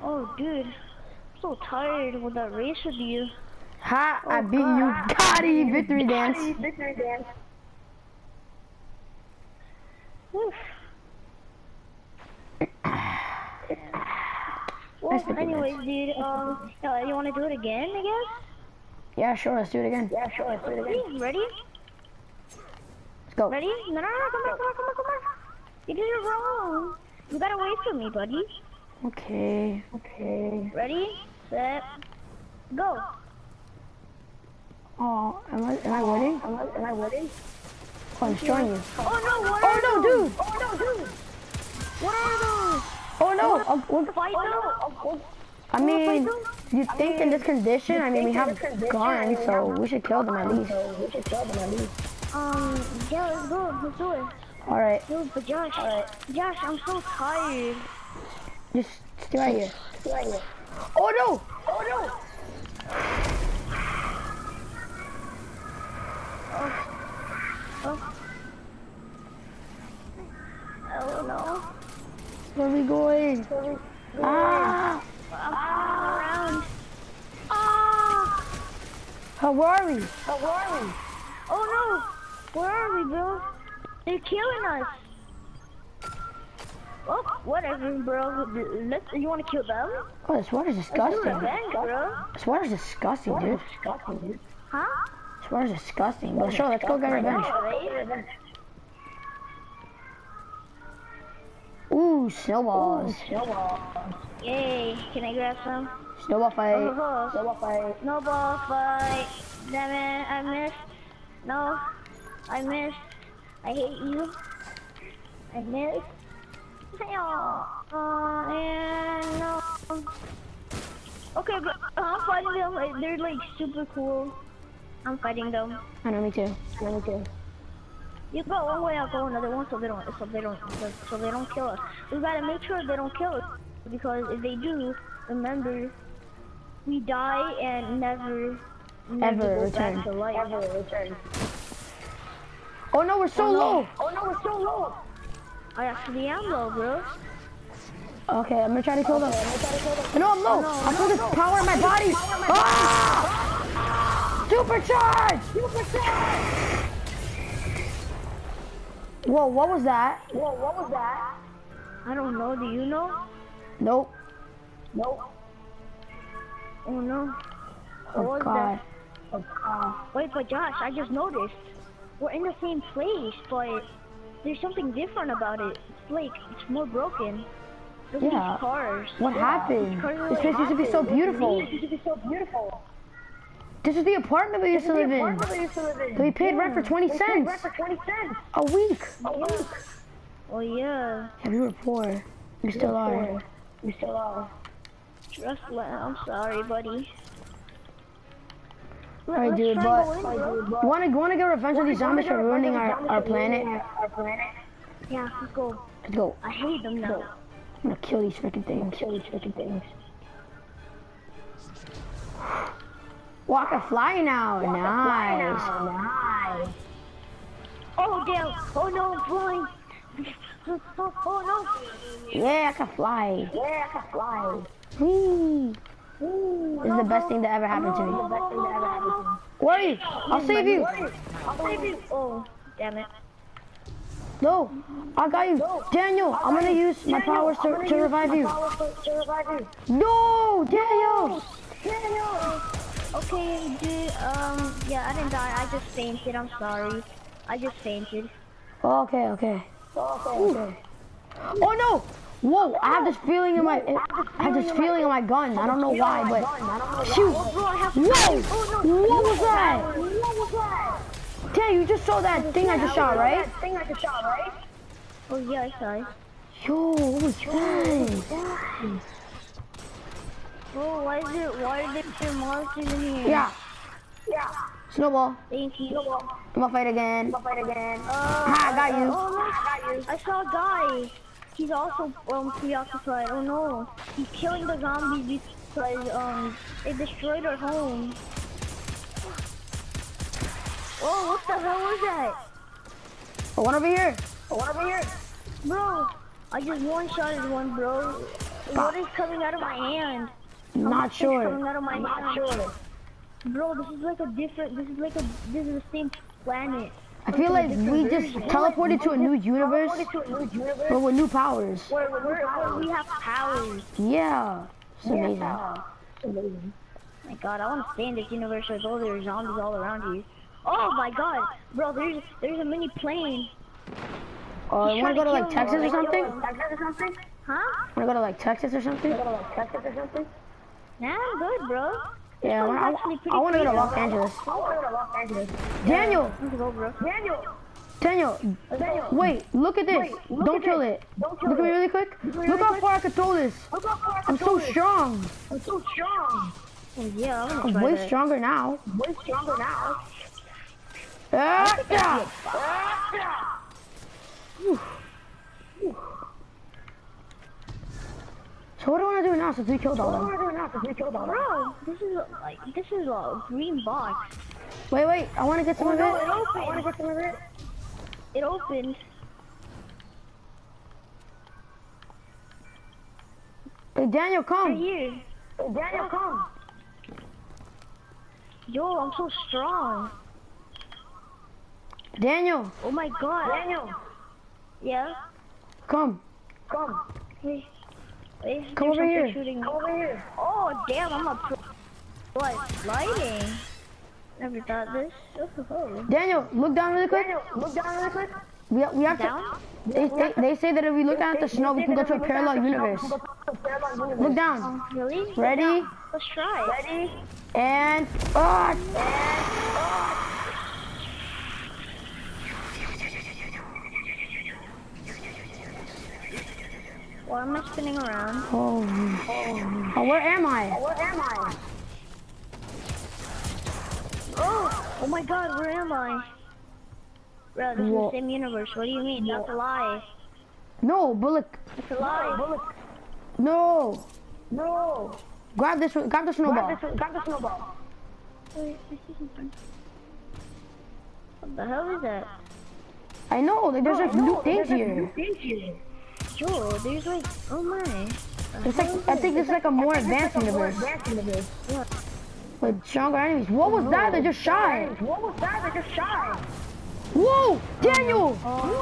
Oh, dude. I'm so tired with that race with you. Ha! I beat you. Gotti! Victory dance. Victory dance. Oof. Well, anyways, dude, you want to do it again, I guess? Yeah, sure. Let's do it again. Yeah, sure. Let's do it again. Ready? Let's go. Ready? No, come on. You did it wrong. You gotta wait for me, buddy. Okay. Ready, set, go. Oh, am I winning? Am I winning? Oh, I'm destroying you. Oh no, what Oh are no, those? dude! Oh no, dude! What are those? Oh no! Fight them? I mean, you think in this condition? I mean, we have guns, so we should kill them at least. Yeah, let's go. Let's do it. All right. Dude, but Josh, I'm so tired. Just stay right here. Oh no! Oh no. Where are we going? Ah! I'm around. Ah! Where are we? Oh no! Where are we, bro? They're killing us. Oh, whatever, bro. You want to kill them? Oh, this water's disgusting. Revenge, bro. This water's disgusting, dude. Huh? This water's disgusting. But sure, let's go get revenge. Ooh, snowballs. Yay! Can I grab some? Snowball fight. Snowball fight. Damn it! I missed. No, I missed. I hate you. I missed. And no. Okay, but I'm fighting them. They're like super cool. I'm fighting them. I know, me too. You go one way, I'll go another one, so they don't kill us. We gotta make sure they don't kill us, because if they do, remember, we die and never Ever go return. back to life. Oh no, we're so low. I actually am low, bro. Okay, I'm gonna try to kill them. No, I'm low. I feel this power in my body. Ah! Supercharge! Whoa, what was that? I don't know, do you know? Nope. Oh no. Oh What was god. that? Wait, but Josh, I just noticed. We're in the same place, but there's something different about it. It's like, it's more broken. Look at Yeah. these cars. What happened? These cars are This place used to be so beautiful. This is the apartment we used to live in. We paid rent for 20 cents. A week. Oh yeah. Yeah, we were poor. We still are. Trust I'm sorry, buddy. Alright, dude, but wanna get revenge on these zombies for ruining our planet? Yeah, let's go. Let's go. I hate them now. I'm gonna kill these freaking things. Well, I can fly now. Nice. Oh damn! Oh no, I'm flying! Oh no! Yeah, I can fly. Whee. This is the best thing that ever happened to me. Where are you? I'll save you. Oh, damn it. No, I got you. Daniel, I'm gonna use my powers to revive you. No, Daniel! Okay, dude, yeah, I didn't die. I just fainted. I'm sorry. I just fainted. Okay. Oh no! Whoa, I have this feeling in my gun. I don't know why, but shoot! Whoa! What was that? Damn, you just saw that thing I just shot, right? Oh yeah, I saw it. Yo, what was that? Oh, why are there monsters in here? Yeah. Snowball. Thank you. I'm gonna fight again. I got you. Oh, no. I saw a guy. He's also preoccupied. Oh no. He's killing the zombies because they destroyed our home. Oh, what the hell was that? Oh, one over here. Bro, I just one-shotted one, bro. What is coming out of my hand? Not sure. Coming out of my hand. Bro, this is like a different. This is the same planet. I feel like we just teleported to a new universe, but with new powers. Where we have powers. Yeah, it's amazing. My God, I want to stay in this universe with all their zombies all around you. Oh my God, bro, there's a mini plane. Oh, you wanna go to like Texas or something? Huh? Wanna go to like Texas or something? Nah, I'm good, bro. Yeah, I wanna go to Los Angeles. Daniel! Let's go, bro. Daniel! Wait, look at this. Don't kill it. Look at me really quick. Look how far I can throw this. I'm so strong. Oh, yeah, I'm way stronger now. Yeah. So what do I want to do now since we killed all of them? Bro, this is a green box. Wait, I want to get some of it. It opened. Hey, Daniel, Right come. here. Yo, I'm so strong. Daniel, Oh my God. Yeah? come. Wait, Come over here. Shooting. Oh, damn, I'm a pro. What? Lighting? Never thought this. Oh. Daniel, look down really quick. We have Down? to. They say that if we look down at the snow, we can go to a parallel universe. Look down. Really? Ready? Let's try. And Why am I spinning around? oh, where am I? Oh my God, where am I? Bro, this is the same universe. What do you mean? That's a lie. No, but look. It's a lie. No. Grab the snowball. Wait, I see something. What the hell is that? I know, like there's like new things here. Yo, there's like, oh my. It's like, I think it's like a more advanced universe. What? With stronger enemies. What was that that just shot? Whoa! Daniel!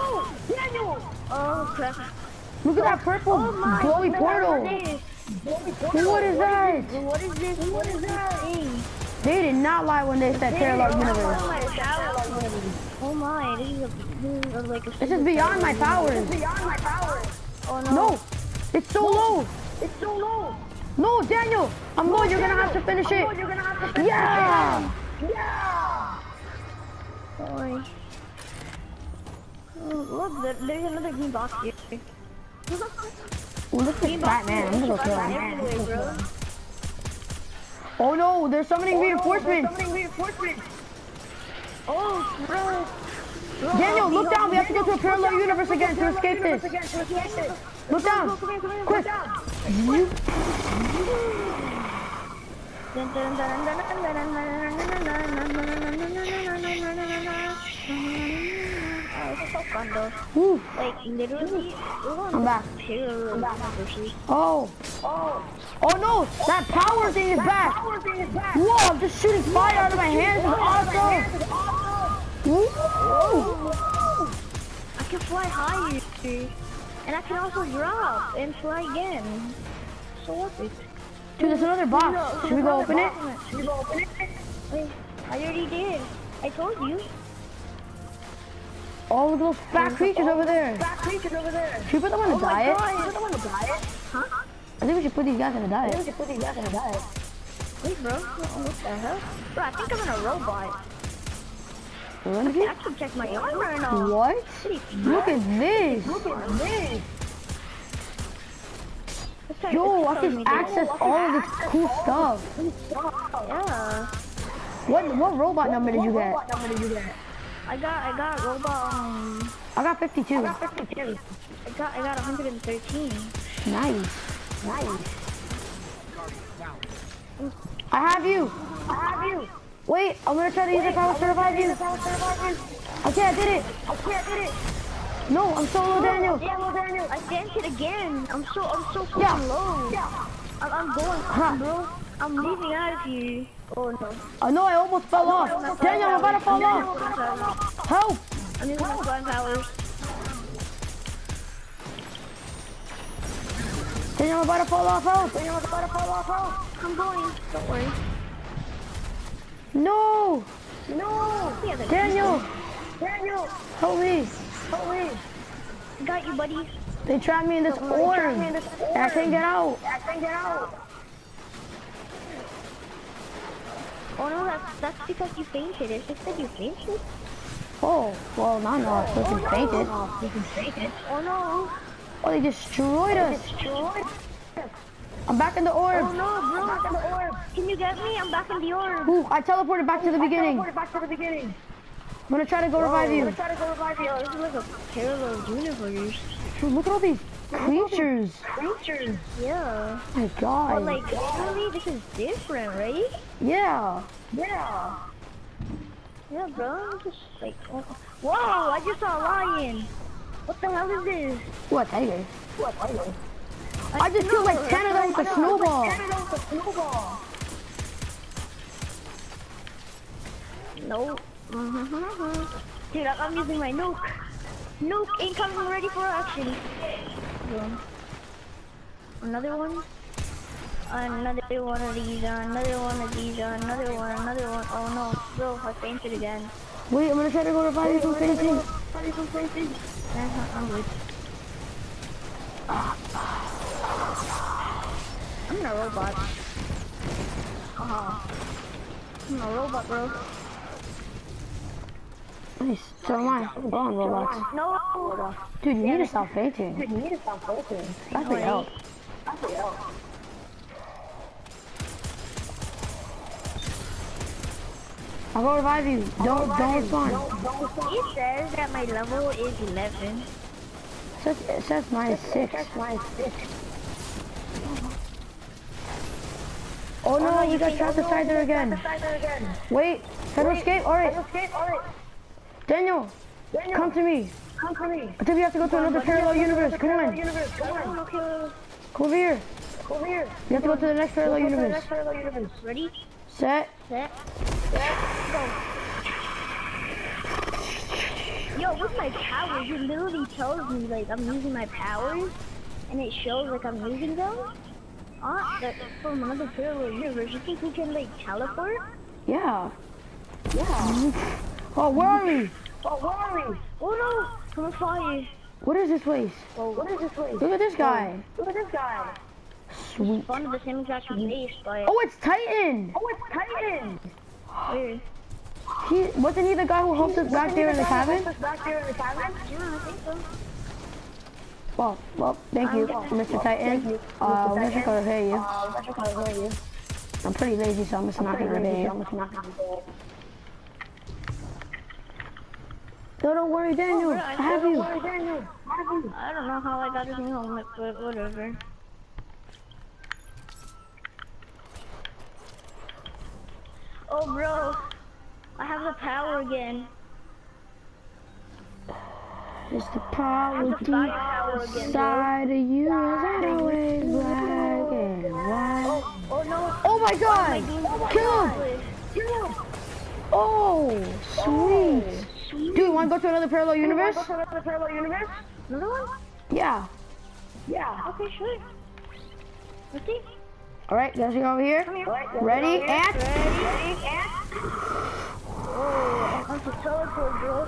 Oh crap. Look at that purple glowy portal. What is that? What is this? What is that thing? They did not lie when they said parallel universe. Oh my, this is like a... This is beyond my powers. Oh no. No! It's so low! No, Daniel! I'm low, you're gonna have to finish it! Yeah! Boy. Oh, look, there's another green box here. Well, look at this Batman, I'm gonna go kill him. Everywhere, bro. Oh no, there's summoning reinforcements! Oh, bro. Daniel, look down, we have to go to a parallel universe again to escape this! Look down! Quick! Woo. Like, literally, I'm back. Oh no, that power thing is back! Whoa, I'm just shooting fire out of my hands, it's awesome! Woo. I can fly higher, and I can also drop and fly again. So epic. Dude, there's another box. Should we go open it? Wait, I already did. I told you. Oh, look at those fat creatures over there. Should we put them on a diet? Huh? I think we should put these guys on a diet. Wait, bro. What the hell? Bro, I think I'm in a robot. Really? I can check my armor and all. What? Look at this. Yo, I can access all of this cool stuff. Yeah. What robot number did you get? I got robot, I got 52. I got 113. Nice. I have you. Wait, I'm gonna try to use the power to revive you. Okay, I did it. No, I'm solo, Daniel. I danced again. I'm so fucking Yeah. low. I'm going, bro. I'm leaving out of here. Oh no. I know I almost fell off. Daniel, I'm about to fall off. Help! I'm using my flying powers. Daniel, I'm about to fall off. Help! I'm going. Don't worry. No! Yeah, Daniel! Help me! got you, buddy. They trapped me in this orb. I can't get out. Oh no, that's because you fainted. It's just that you fainted. Oh, well, not no. So she fainted. Oh no. Oh, they destroyed us. I'm back in the orb. Oh no, bro. Can you get me? I'm back in the orb. Ooh, I teleported back to the beginning. I'm gonna try to go revive you. Yo, this is like a parallel universe. Dude, look at all these creatures. Yeah. My But God. like, really, this is different, right? Yeah. Yeah, bro. Just like, whoa! I just saw a lion. What the hell is this? What tiger? I just killed like 10 of them with a snowball. No. Dude, I'm using my nuke. Nuke incoming, ready for action. Boom. Another one. Another one of these. Another one of these. Another one. Oh no, bro, I fainted again. Wait, I'm gonna try to go revive you from fainting. I'm good. I'm a robot. I'm a robot, bro. Nice. So am I. We're on robots. No. Dude, you need to stop fainting. That's the help. I'll go revive you. Don't spawn. It says that my level is 11. It says -6. Oh no, you got trapped inside there again. Wait, try to escape? Alright. Daniel, come to me. I think we have to go to another parallel universe. Come on. Come over here. You have to go to the next parallel universe. Ready? Set. Go. Yo, with my powers, it literally tells me like I'm using my powers, and it shows like I'm using them. That's from another parallel universe. You think we can like teleport? Yeah. Oh, where are we? Oh no! I'm on fire. What is this place? Look at this guy. Sweet. One of the same exact base, but Oh, it's Titan. weird. Wasn't he the guy who helped us back there in the cabin? Yeah, I think so. Well, thank you, Mr. Titan. I'm just gonna repay you. I'm pretty lazy, so I'm just not gonna repay you. No, don't worry, Daniel. I have you. I don't know how I got this new helmet, but whatever. Oh, bro. I have the power again. It's the power The fire power again, bro. inside of you is always black and white. Oh no. Oh my God! Kill him! Oh, sweet. Dude, you wanna go to another parallel universe? Another one? Yeah. Okay, sure. Let's see. All right, guys, you over here. Ready? And Oh, I'm to teleport, bro.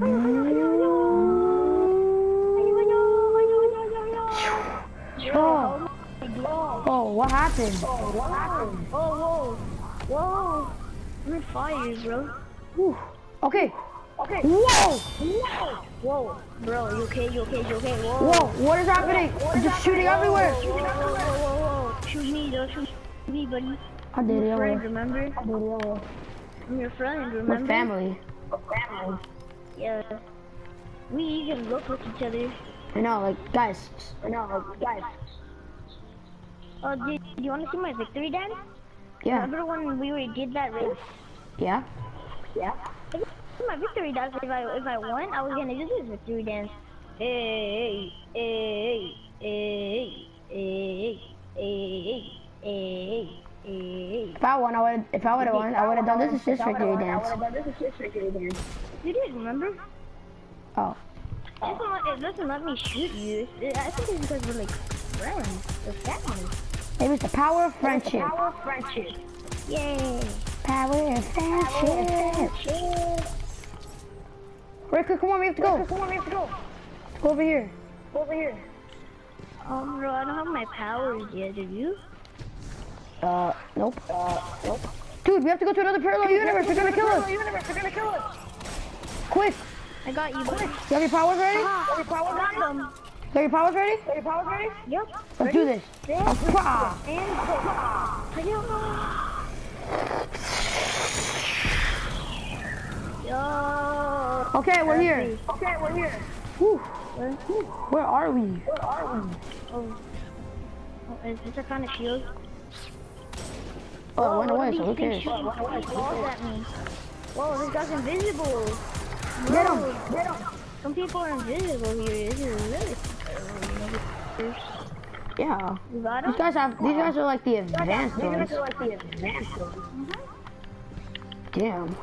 oh, what happened? Whoa. I'm on fire, bro. Whew. Okay. Whoa! Whoa, bro, you okay? Whoa. Whoa! What is happening? It's just shooting everywhere. Whoa. Shoot me, don't shoot me, buddy. I did I'm your friend, it. remember? I'm your friend, remember? We're family. Yeah. We even look like each other. I know, like guys. Oh, do you want to see my victory dance? Yeah. Remember when we did that race? Yeah. My victory dance, if I won, I was gonna do this victory dance. Hey, hey, hey, hey, hey, hey, hey. If I won, if I would have won, I would have done this assist victory dance. You did, remember? Oh. It doesn't let me shoot you. I think it's because we're like friends or family. Maybe it's the power of friendship. Yay. Power of friendship. Rick, come on, we have to go. Go over here. Bro, I don't have my powers yet, do you? Nope. Dude, we have to go to another parallel universe. They're gonna kill us. Quick. I got you, buddy. You have your powers ready? Got them. You have your powers ready? Yep. Let's do this. Pah. Yo. Okay, we're here. Whew. Where are we? Oh, is this a kind of shield? Oh, I went what away, are so who these things cares? shooting balls at me? Whoa, this guy's invisible. Get him. Some people are invisible here. This is really Yeah. You got These him? guys are like the advanced ones. Damn.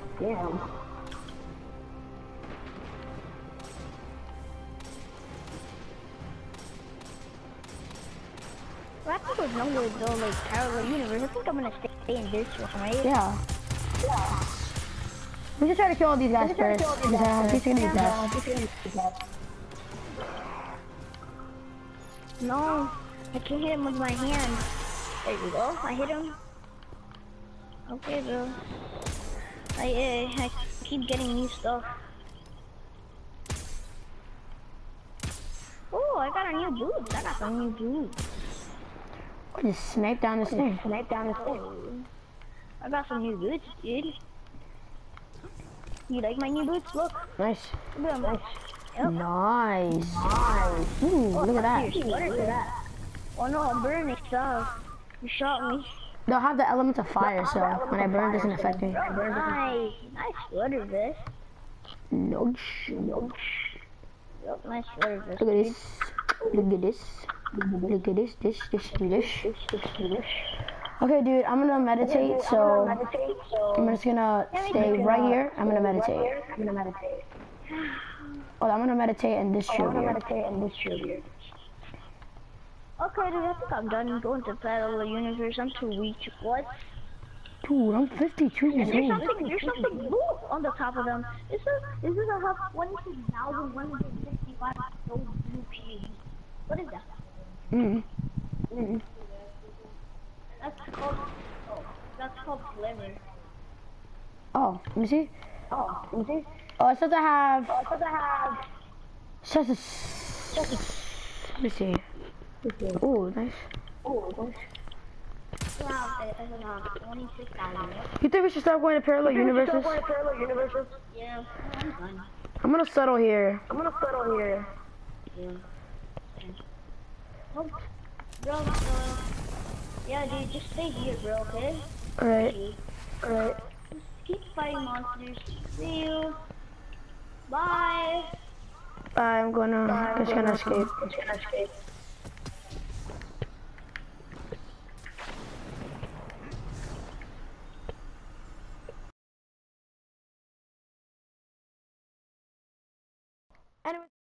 Well, I think there's no way to go like parallel universe. I think I'm gonna stay in this one, right? Yeah. We should try to kill all these guys first. Yeah, these are gonna be dead. No, I can't hit him with my hand. There you go. I hit him. Okay, bro. I keep getting new stuff. Oh, I got a new boots. I got some new boots. Just snipe down this thing. I got some new boots, dude. You like my new boots? Look. Nice. Look at them. Yep. Nice. Ooh, look at that. Oh no, I'm burning stuff. You shot me. They'll have the elements of fire, so when I burn, it doesn't affect me. Nice. Nice sweater vest. Nope. Yep, nice sweater vest. Look at this. Look at this. Look at this. This. Okay, dude, I'm gonna meditate, so I'm just gonna stay right here. I'm gonna meditate. Oh, I'm gonna meditate in this shield here. Okay, dude, I think I'm done going to parallel universe. I'm too weak. What? Dude, I'm 52 years There's old. something blue on the top of them. Is this a have 26,165 gold blue peas? What is that? That's called glimmer. Oh, let me see. Oh, it says I have. Let me see. Ooh, nice. You think we should start going to parallel universes? Yeah, I'm done. I'm gonna settle here. Yeah. Oh, bro, yeah, dude, just stay here, bro, okay? Alright. Just keep fighting monsters. See you. Bye. I'm just gonna escape.